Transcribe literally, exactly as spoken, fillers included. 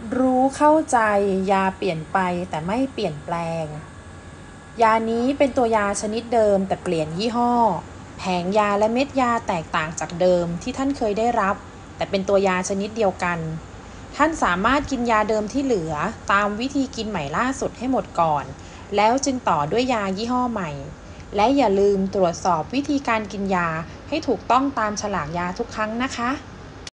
รู้เข้าใจยาเปลี่ยนไปแต่ไม่เปลี่ยนแปลงยานี้เป็นตัวยาชนิดเดิมแต่เปลี่ยนยี่ห้อแผงยาและเม็ดยาแตกต่างจากเดิมที่ท่านเคยได้รับแต่เป็นตัวยาชนิดเดียวกันท่านสามารถกินยาเดิมที่เหลือตามวิธีกินใหม่ล่าสุดให้หมดก่อนแล้วจึงต่อด้วยยายี่ห้อใหม่และอย่าลืมตรวจสอบวิธีการกินยาให้ถูกต้องตามฉลากยาทุกครั้งนะคะ